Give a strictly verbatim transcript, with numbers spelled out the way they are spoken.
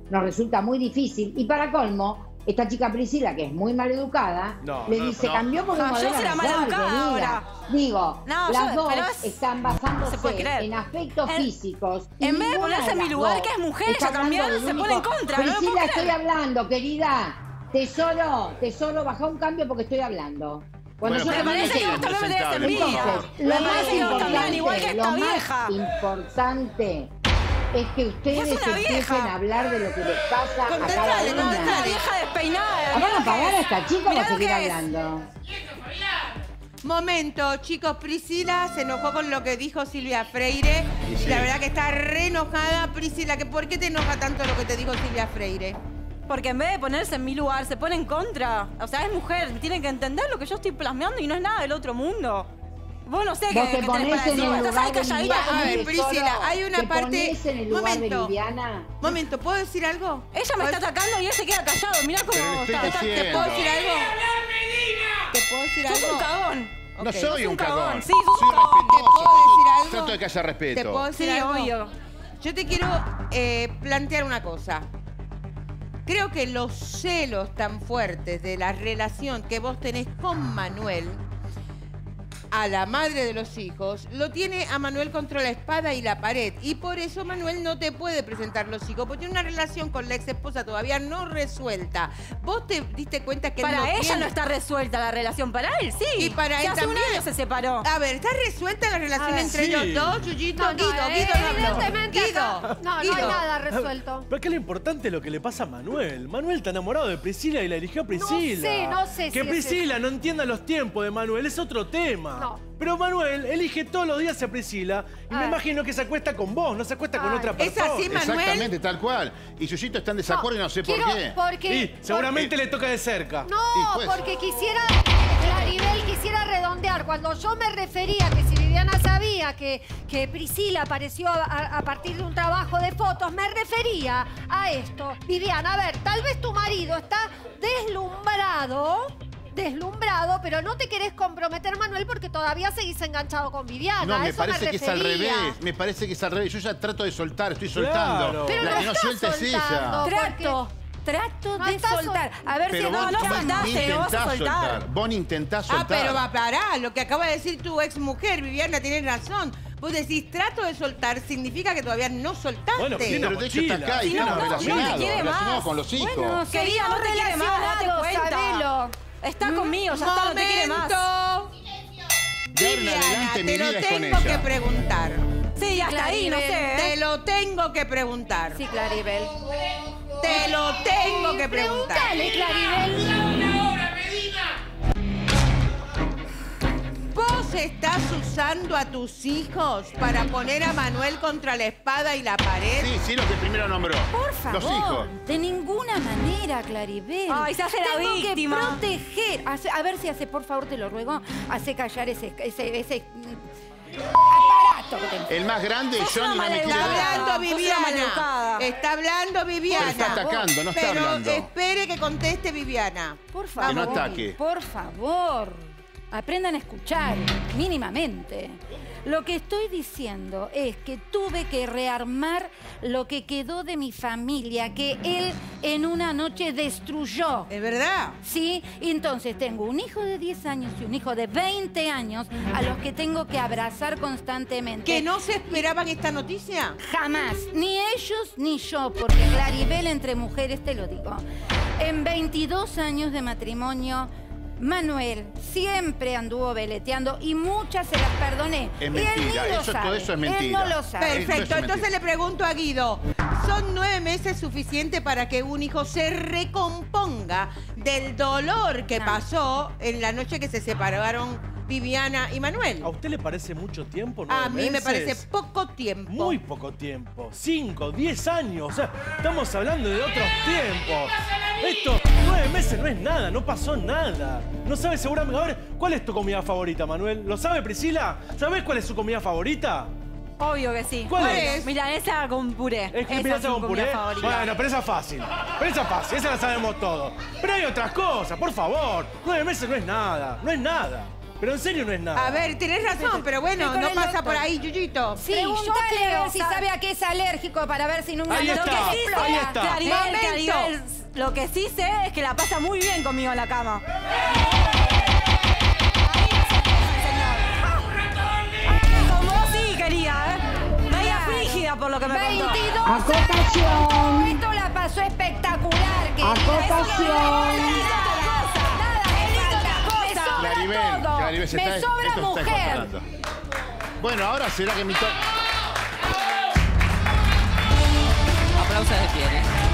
nos resulta muy difícil. Y para colmo, esta chica Priscila, que es muy maleducada, no, le no, dice, no. cambió porque No, yo será maleducada ahora. Digo, no, las yo, dos es... están basándose no en aspectos en, físicos. En vez de ponerse en mi lugar, que es mujer, ella también se pone en contra. Priscila, no estoy hablando, querida. Tesoro, tesoro, baja un cambio porque estoy hablando. Cuando bueno, yo me parece que vos también me tenés envidia. Lo más importante, igual que esta vieja. importante es que ustedes es empiecen a hablar de lo que les pasa a cada una. No, esta vieja despeinada. ¿Van a pagar a esta chica o va a seguir hablando? Momento, chicos, Priscila se enojó con lo que dijo Silvia Freire. Sí. La verdad que está re enojada. Priscila, que ¿por qué te enoja tanto lo que te dijo Silvia Freire? Porque en vez de ponerse en mi lugar, se pone en contra. O sea, es mujer, tienen que entender lo que yo estoy plasmeando y no es nada del otro mundo. Vos no sé qué, te qué tenés para decir. Estás ahí calladita. A ver, Priscila, hay una ¿te parte... en el lugar momento, de Viviana? momento, ¿puedo decir algo? Ella me está atacando y él se queda callado. Mirá cómo está. ¿Te puedo decir algo? ¿Te puedo decir algo? Sos un cagón. No okay. soy un cagón. cagón. Sí, sos soy un cagón. respetuoso. ¿Te puedo decir algo? Trato de que haya respeto. ¿Te puedo decir sí, algo? obvio. Yo te quiero eh, plantear una cosa. Creo que los celos tan fuertes de la relación que vos tenés con Manuel, a la madre de los hijos, lo tiene a Manuel contra la espada y la pared. Y por eso Manuel no te puede presentar los hijos, porque tiene una relación con la ex esposa todavía no resuelta. Vos te diste cuenta que para no ella tiene... no está resuelta la relación, para él sí. Y para si él hace también. un año se separó. A ver, ¿está resuelta la relación ver, entre sí. ellos dos, Yuyito? No, no, Guido, eh, Guido, no habló. evidentemente Guido, acá- No, no Guido. hay nada resuelto. Pero es que lo importante es lo que le pasa a Manuel. Manuel está enamorado de Priscila y la eligió a Priscila. sé, no sé si Que es Priscila eso. no entienda los tiempos de Manuel es otro tema. No. Pero Manuel elige todos los días a Priscila y me Ay. imagino que se acuesta con vos, no se acuesta con Ay. otra ¿Es persona. así, Manuel? Exactamente, tal cual. Y Yuyito está en desacuerdo y no sé quiero- por qué. Porque, Y seguramente porque- le toca de cerca. No, Y pues- porque quisiera, Claribel quisiera redondear. Cuando yo me refería que si Viviana sabía que, que Priscila apareció a, a- a partir de un trabajo de fotos, me refería a esto. Viviana, a ver, tal vez tu marido está deslumbrado, deslumbrado, pero no te querés comprometer, Manuel, porque todavía seguís enganchado con Viviana. No, A me eso parece me que es al refería. revés. Me parece que es al revés. Yo ya trato de soltar, estoy Claro. soltando. Pero La no que no estás suelta es ella. soltando. Trato, trato No de estás sol- soltar. A ver Pero si no, vos, no vos soltaste, no vas a intentás soltar. Vos intentás Ah, soltar. pero va, pará, lo que acaba de decir tu ex mujer, Viviana, tiene razón. Vos decís, trato de soltar, significa que todavía no soltaste. Bueno, Sí, pero de hecho está acá y Si está no, no, si no te relacionado. quiere relacionado más. con los hijos. Bueno, querida, no te quiere más, date relacionado, cuenta. sabelo. Está conmigo, ya está, no te quiere más. Momento. De ahora en Viviana, adelante mi te lo vida es con tengo que ella. preguntar. Sí, hasta ahí, no sé. Te ¿eh? lo tengo que preguntar. Sí, Claribel. Te lo tengo que preguntar. Pregúntale, Claribel. ¿Vos estás usando a tus hijos para poner a Manuel contra la espada y la pared? Sí, sí, lo que primero nombró. Por favor, Los hijos. de ninguna manera, Claribel. Ay, se hace la Tengo víctima. que proteger. Hace- a ver si hace, por favor, te lo ruego, hace callar ese, ese, ese mm, aparato que tenés. El más grande, Sos Johnny, una no me quiere Está maleducada. dar. hablando Sos una Viviana. maleducada. Está hablando Viviana. Pero está atacando, no está Pero hablando. espere que conteste Viviana. Por favor. Que no ataque. Por favor. Aprendan a escuchar, mínimamente. Lo que estoy diciendo es que tuve que rearmar lo que quedó de mi familia, que él en una noche destruyó. ¿Es verdad? Sí, entonces tengo un hijo de diez años y un hijo de veinte años a los que tengo que abrazar constantemente. ¿Que no se esperaban esta noticia? Jamás, ni ellos ni yo, porque Claribel entre mujeres te lo digo. En veintidós años de matrimonio, Manuel siempre anduvo veleteando y muchas se las perdoné. Es Y él mentira, ni lo eso- sabe. todo eso es Él mentira. no lo sabe. Eso es Perfecto, entonces mentira. le pregunto a Guido, ¿son nueve meses suficientes para que un hijo se recomponga del dolor que No. pasó en la noche que se separaron Viviana y Manuel? ¿A usted le parece mucho tiempo? A nueve mí me meses? parece poco tiempo. Muy poco tiempo. Cinco, diez años. O sea, estamos hablando de otros tiempos. Esto, nueve meses no es nada, no pasó nada. No sabes seguramente. A ver, ¿cuál es tu comida favorita, Manuel? ¿Lo sabe Priscila? ¿Sabés cuál es su comida favorita? Obvio que sí. ¿Cuál es? Milanesa con puré. Es que Esa milanesa su con comida puré. favorita. Bueno, pero esa es fácil. Pero esa es fácil, esa la sabemos todos. Pero hay otras cosas, por favor. Nueve meses no es nada, no es nada. Pero en serio no es nada. A ver, tenés razón, pero bueno, Con no el pasa doctor. por ahí, Yuyito. Sí, Pregúntale yo creo a ver si Sa- sabe a qué es alérgico para ver si no me Ahí lo está, que sí ahí sea- está. Claribel, Momento. Claribel, lo que sí sé es que la pasa muy bien conmigo en la cama. Con vos sí quería, ¿eh? Media frígida por lo que me contó. veintidós Acotación. años. Esto la pasó espectacular, querida. Acotación. Me sobra Claribel, todo. Claribel, se Me está, sobra esto se está mujer. descontrolando. Bueno, ahora será que mi to- Aplausos de pie, ¿eh?